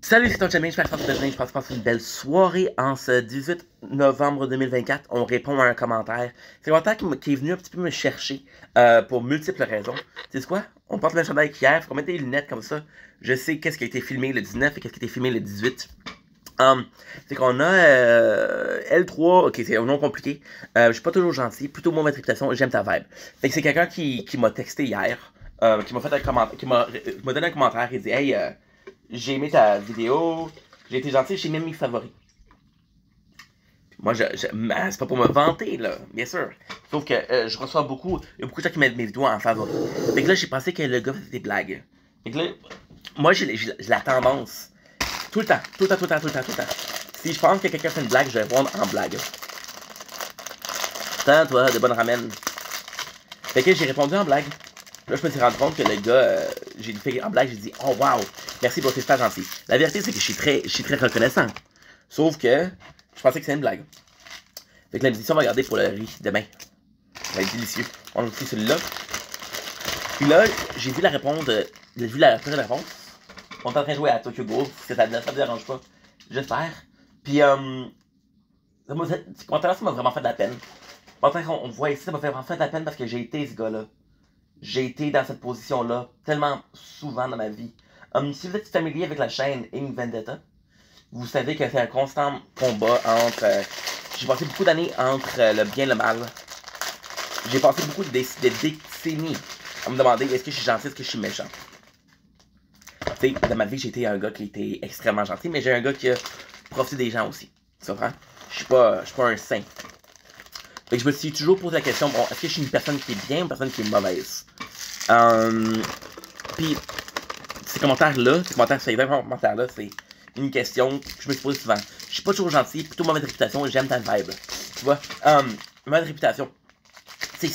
Salut, c'est ton Jamie, je pense que c'est une belle soirée en ce 18 novembre 2024. On répond à un commentaire. C'est un commentaire qui est venu un petit peu me chercher pour multiples raisons. Tu sais quoi? On porte le chandail qu'hier, faut qu'on mette des lunettes comme ça. Je sais qu'est-ce qui a été filmé le 19 et qu'est-ce qui a été filmé le 18. C'est qu'on a L3, ok, c'est un nom compliqué. Je suis pas toujours gentil, plutôt mauvaise réputation, j'aime ta vibe. Fait que c'est quelqu'un qui m'a texté hier, qui m'a fait un commentaire, qui m'a donné un commentaire et dit hey, j'ai aimé ta vidéo, j'ai été gentil, j'ai même mis favoris. Moi, c'est pas pour me vanter, là, bien sûr. Sauf que je reçois beaucoup, il y a beaucoup de gens qui mettent mes vidéos en favoris. Fait que là, j'ai pensé que le gars faisait des blagues. Fait que là, moi, j'ai la tendance, tout le temps. Si je pense que quelqu'un fait une blague, je vais répondre en blague. Tant, toi, de bonnes ramènes. Fait que j'ai répondu en blague. Là, je me suis rendu compte que le gars, j'ai fait en blague, j'ai dit, oh wow, merci pour tes super gentil. La vérité, c'est que je suis très reconnaissant. Sauf que, je pensais que c'était une blague. Fait que là, il me dit, ça, on va regarder pour le riz demain. Ça va être délicieux. On a pris celui-là. Puis là, j'ai vu la réponse, j'ai vu la réponse. On est en train de jouer à Tokyo Ghoul, parce que ça me dérange pas. J'espère. Puis, ce commentaire-là, ça m'a vraiment fait de la peine. Pendant qu'on voit ici, ça m'a vraiment fait de la peine parce que j'ai été ce gars-là. J'ai été dans cette position-là tellement souvent dans ma vie. Si vous êtes familier avec la chaîne Ink Vendetta, vous savez que c'est un constant combat entre... j'ai passé beaucoup d'années entre le bien et le mal. J'ai passé beaucoup de décennies à me demander est-ce que je suis gentil, est-ce que je suis méchant. Tu sais, dans ma vie, j'ai été un gars qui était extrêmement gentil, mais j'ai un gars qui a profité des gens aussi. Tu comprends? Je suis pas un saint. Fait que je me suis toujours posé la question, bon, est-ce que je suis une personne qui est bien ou une personne qui est mauvaise? Puis, ces commentaires-là, ces 20 commentaires-là, c'est une question que je me suis posée souvent. Je suis pas toujours gentil, plutôt mauvaise réputation, j'aime ta vibe. Tu vois? Mauvaise réputation. C'est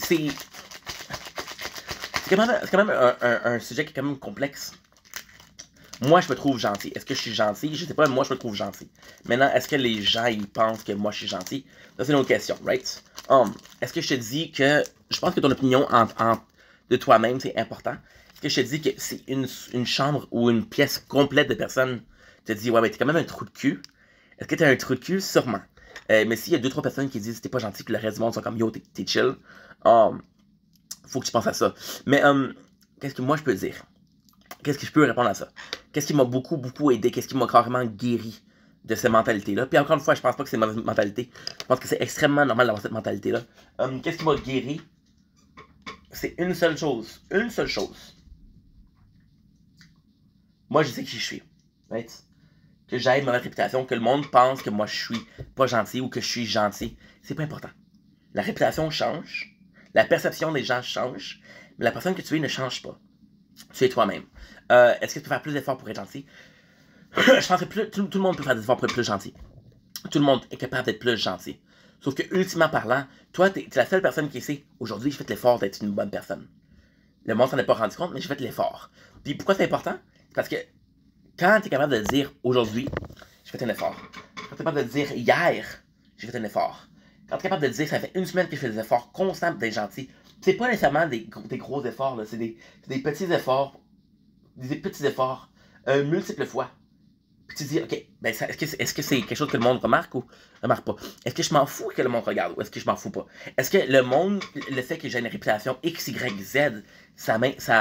quand même un sujet qui est quand même complexe. Moi, je me trouve gentil. Est-ce que je suis gentil? Je sais pas, moi, je me trouve gentil. Maintenant, est-ce que les gens, ils pensent que moi, je suis gentil? Ça, c'est une autre question, right? Est-ce que je te dis que... Je pense que ton opinion de toi-même, c'est important. Est-ce que je te dis que c'est une chambre ou une pièce complète de personnes te dis, ouais, mais t'es quand même un trou de cul. Est-ce que t'es un trou de cul? Sûrement. Mais s'il y a 2-3 personnes qui disent, t'es pas gentil, que le reste du monde sont comme, yo, t'es chill. Faut que tu penses à ça. Mais, qu'est-ce que moi, je peux dire? Qu'est-ce que je peux répondre à ça? Qu'est-ce qui m'a beaucoup aidé? Qu'est-ce qui m'a carrément guéri de cette mentalité-là? Puis encore une fois, je pense pas que c'est une mauvaise mentalité. Je pense que c'est extrêmement normal d'avoir cette mentalité-là. Qu'est-ce qui m'a guéri? C'est une seule chose. Une seule chose. Moi, je sais qui je suis. Right? Que j'aille ma réputation, que le monde pense que moi, je suis pas gentil ou que je suis gentil. C'est pas important. La réputation change. La perception des gens change. Mais la personne que tu es ne change pas. Tu es toi-même. Est-ce que tu peux faire plus d'efforts pour être gentil? Je pense que tout le monde peut faire des efforts pour être plus gentil. Tout le monde est capable d'être plus gentil. Sauf que, ultimement parlant, toi, t'es la seule personne qui sait, aujourd'hui, je fais l'effort d'être une bonne personne. Le monde s'en est pas rendu compte, mais j'ai fait l'effort. Puis pourquoi c'est important? Parce que quand t'es capable de dire, aujourd'hui, j'ai fait un effort. Quand t'es capable de dire, hier, j'ai fait un effort. Quand t'es capable de dire, ça fait une semaine que je fais des efforts constants d'être gentil. C'est pas nécessairement des gros efforts, là. C'est des petits efforts. Des petits efforts. Multiples fois. Puis tu dis, ok, ben est-ce que c'est quelque chose que le monde remarque ou remarque pas? Est-ce que je m'en fous que le monde regarde ou est-ce que je m'en fous pas? Est-ce que le monde, le fait que j'ai une réputation X, Y, Z, ça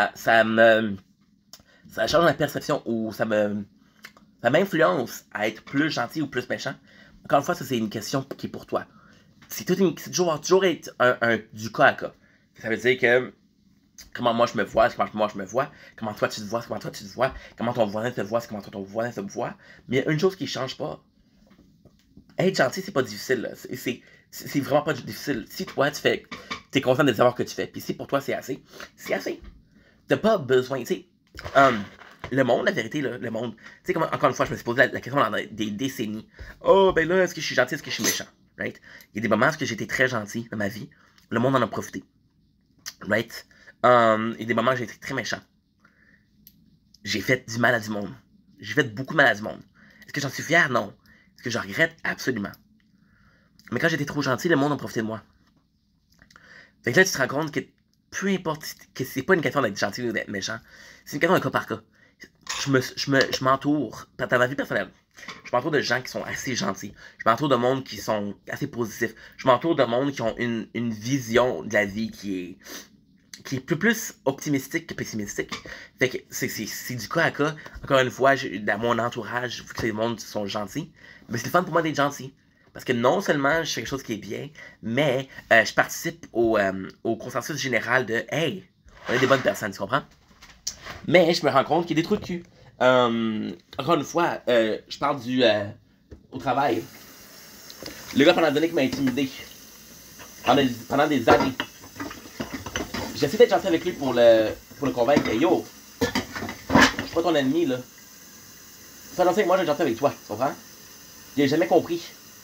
change ma perception ou ça m'influence à être plus gentil ou plus méchant? Encore une fois, ça c'est une question qui est pour toi. C'est toujours être du cas à cas. Ça veut dire que comment moi je me vois, comment toi tu te vois, comment ton voisin te voit, comment ton voisin te voit. Mais il y a une chose qui ne change pas. Être gentil, c'est pas difficile. C'est vraiment pas difficile. Si toi t'es conscient des efforts que tu fais, puis si pour toi c'est assez, c'est assez. T'as pas besoin, tu sais. Le monde, la vérité, là, le monde. Tu sais, encore une fois, je me suis posé la question dans des décennies. Oh, ben là, est-ce que je suis gentil, est-ce que je suis méchant? Right? Il y a des moments où j'ai été très gentil dans ma vie. Le monde en a profité. Right? Il y a des moments où j'ai été très méchant. J'ai fait du mal à du monde. J'ai fait beaucoup de mal à du monde. Est-ce que j'en suis fier? Non. Est-ce que je regrette? Absolument. Mais quand j'étais trop gentil, le monde a profité de moi. Fait que là, tu te rends compte que peu importe, que c'est pas une question d'être gentil ou d'être méchant. C'est une question d'un cas par cas. je m'entoure, dans ma vie personnelle, je m'entoure de gens qui sont assez gentils. Je m'entoure de monde qui sont assez positifs. Je m'entoure de monde qui ont une vision de la vie qui est plus optimistique que pessimistique. Fait que c'est du cas à cas. Encore une fois, dans mon entourage, vu que les monde sont gentils, mais c'est le fun pour moi d'être gentil. Parce que non seulement je fais quelque chose qui est bien, mais je participe au consensus général de « Hey, on est des bonnes personnes, tu comprends? » Mais je me rends compte qu'il y a des trous de cul. Encore une fois, je parle au travail. Le gars pendant des années qui m'a intimidé. Pendant des années. J'essaie d'être gentil avec lui pour le convaincre. Hey, yo, je suis pas ton ennemi, là. Sois gentil avec moi, je vais être gentil avec toi, tu comprends? Il a jamais compris.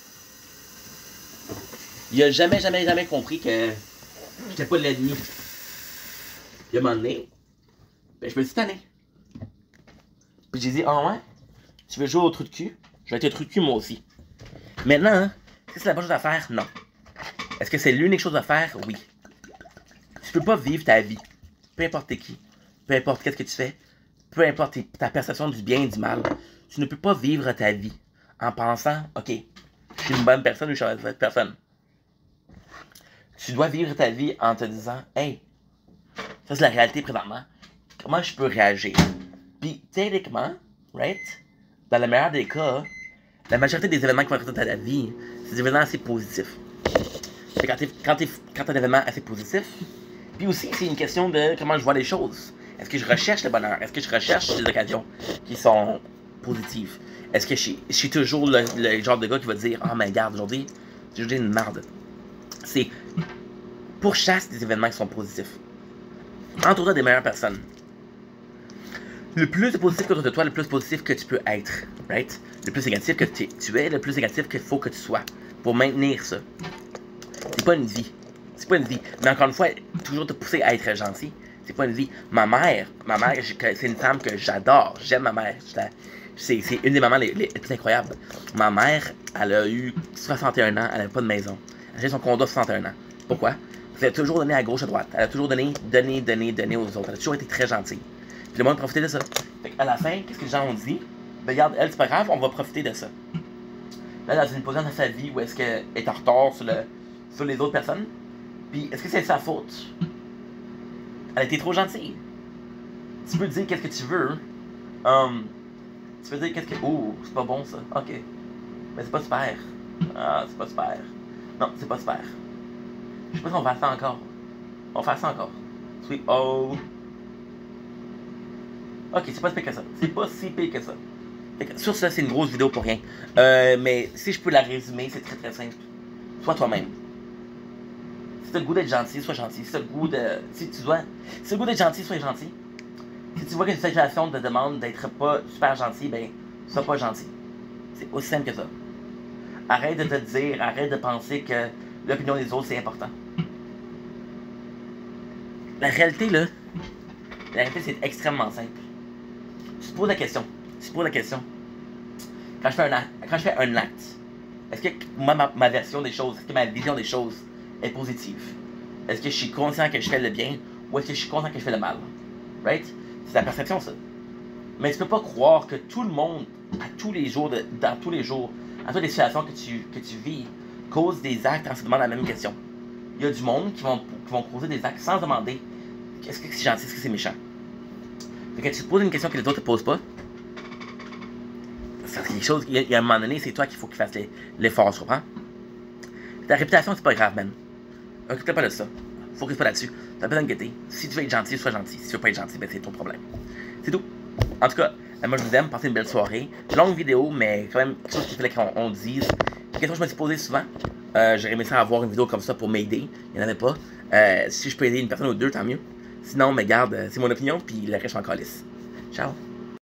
Il a jamais compris que j'étais pas l'ennemi. Il m'a donné. Ben, je me suis tanné. Puis j'ai dit, ah ouais? Tu veux jouer au trou de cul? Je vais être trou de cul moi aussi. Maintenant, hein, est-ce que c'est la bonne chose à faire? Non. Est-ce que c'est l'unique chose à faire? Oui. Tu peux pas vivre ta vie. Peu importe t'es qui. Peu importe qu'est-ce que tu fais. Peu importe ta perception du bien et du mal. Tu ne peux pas vivre ta vie en pensant, ok, je suis une bonne personne ou je suis une mauvaise personne. Tu dois vivre ta vie en te disant, hey, ça c'est la réalité présentement. Comment je peux réagir? Puis, théoriquement, right, dans le meilleur des cas, la majorité des événements qui vont arriver dans ta vie, c'est des événements assez positifs. C'est quand t'as un événement assez positif, puis aussi, c'est une question de comment je vois les choses. Est-ce que je recherche le bonheur? Est-ce que je recherche des occasions qui sont positives? Est-ce que je suis toujours le genre de gars qui va dire « Ah, mais regarde, aujourd'hui, j'ai juste une merde. » C'est pourchasse des événements qui sont positifs. Entoure-toi des meilleures personnes. Le plus de positif que tu as de toi, le plus positif que tu peux être, right? Le plus négatif que tu es, le plus négatif qu'il faut que tu sois. Pour maintenir ça. C'est pas une vie. C'est pas une vie. Mais encore une fois, toujours te pousser à être gentil. C'est pas une vie. Ma mère, c'est une femme que j'adore. J'aime ma mère. C'est une des mamans les plus incroyables. Ma mère, elle a eu 61 ans, elle n'avait pas de maison. Elle a fait son condo à 61 ans. Pourquoi? Elle a toujours donné à gauche, à droite. Elle a toujours donné aux autres. Elle a toujours été très gentille. Puis le monde profitait de ça. Fait à la fin, qu'est-ce que les gens ont dit? Ben regarde, elle, c'est pas grave, on va profiter de ça. Là, dans une position de sa vie où est-ce qu'elle est en retard sur les autres personnes. Puis, est-ce que c'est sa faute? Elle a été trop gentille. Tu peux dire qu'est-ce que tu veux. Tu peux dire qu'est-ce que... Oh, c'est pas bon ça. Ok. Mais c'est pas super. Ah, c'est pas super. Non, c'est pas super. Je sais pas si on va faire ça encore. On va faire ça encore. Sweet oh. Ok, c'est pas si pire que ça. C'est pas si pire que ça. Sur ça, c'est une grosse vidéo pour rien. Mais si je peux la résumer, c'est très très simple. Sois toi-même. Si t'as le goût d'être gentil, sois gentil. Si t'as le goût de... Si tu as le goût d'être gentil, sois gentil. Si tu vois qu'une situation te demande d'être pas super gentil, ben, sois pas gentil. C'est aussi simple que ça. Arrête de te dire, arrête de penser que l'opinion des autres, c'est important. La réalité, là, c'est extrêmement simple. Tu te poses la question. Quand je fais un acte, est-ce que moi, ma version des choses, est-ce que ma vision des choses est positive? Est-ce que je suis conscient que je fais le bien ou est-ce que je suis conscient que je fais le mal? Right? C'est la perception, ça. Mais tu peux pas croire que tout le monde, à tous les jours, dans tous les jours, à toutes les situations que tu vis, cause des actes en se demandant la même question. Il y a du monde qui vont causer des actes sans demander est-ce que c'est gentil, est-ce que c'est méchant. Fait que tu te poses une question que les autres te posent pas. C'est quelque chose, il y a un moment donné, c'est toi qu'il faut qu'il fasse l'effort, tu comprends? Ta réputation, c'est pas grave, man. Occupe-toi pas de ça. Focus pas là-dessus. T'as pas d'inquiéter. Si tu veux être gentil, sois gentil. Si tu veux pas être gentil, ben c'est ton problème. C'est tout. En tout cas, moi je vous aime, passez une belle soirée. Longue vidéo, mais quand même quelque chose qu'il fallait qu'on dise. Une question que je me suis posée souvent. J'aurais aimé ça avoir une vidéo comme ça pour m'aider. Il n'y en avait pas. Si je peux aider une personne ou deux, tant mieux. Sinon, mais garde, c'est mon opinion, puis le reste, je m'en calisse. Ciao.